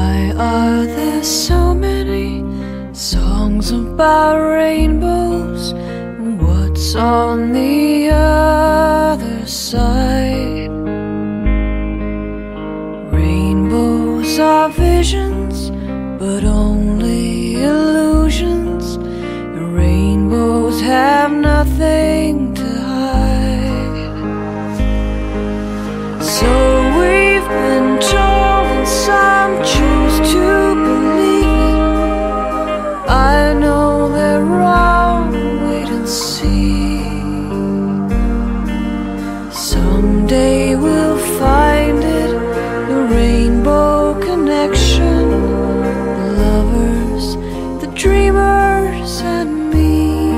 Why are there so many songs about rainbows? What's on the other side? Rainbows are visions, but only illusions. And rainbows have nothing to hide. So we've been told, and some choose to believe it. I know they're wrong, wait and see. Someday we'll find it, the rainbow connection, the lovers, the dreamers, and me.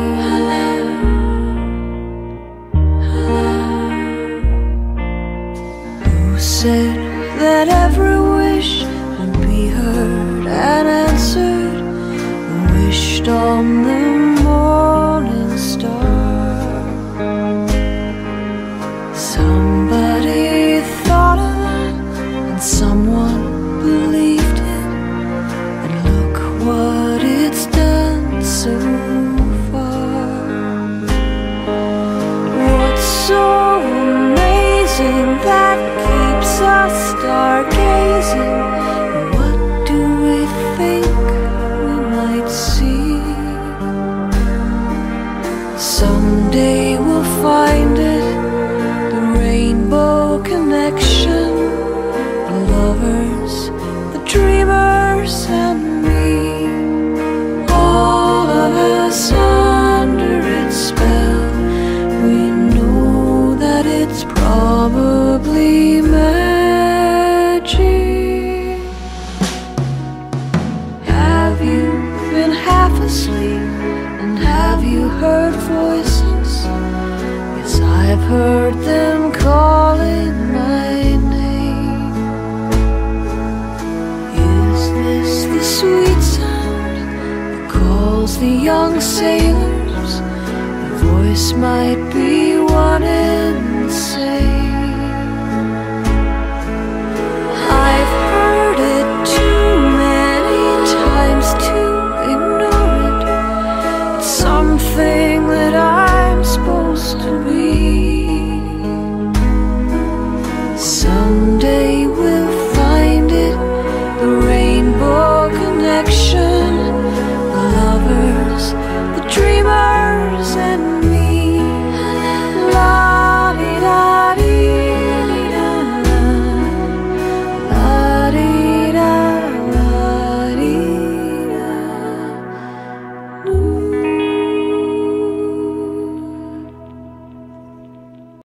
Who said that every wish would be heard and answered? Wished on the morning star. Somebody thought of it, and someone believed it, and look what it's done so far. What's so amazing that keeps us stargazing? What do we think we might see? Someday we'll find it, the rainbow connection, the lovers, the dreamers, and me. All of us under its spell, we know that it's probably magic. Have you been half asleep, and have you heard voices? Yes, I've heard them calling my name. Is this the sweet sound that calls the young sailors? The voice might be one in